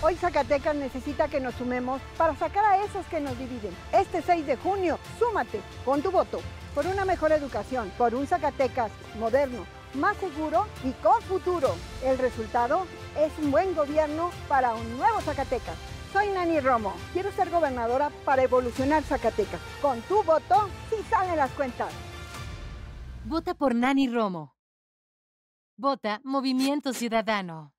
Hoy Zacatecas necesita que nos sumemos para sacar a esos que nos dividen. Este 6 de junio, súmate con tu voto por una mejor educación, por un Zacatecas moderno, más seguro y con futuro. El resultado es un buen gobierno para un nuevo Zacatecas. Soy Nani Romo. Quiero ser gobernadora para evolucionar Zacatecas. Con tu voto, sí salen las cuentas. Vota por Nani Romo. Vota Movimiento Ciudadano.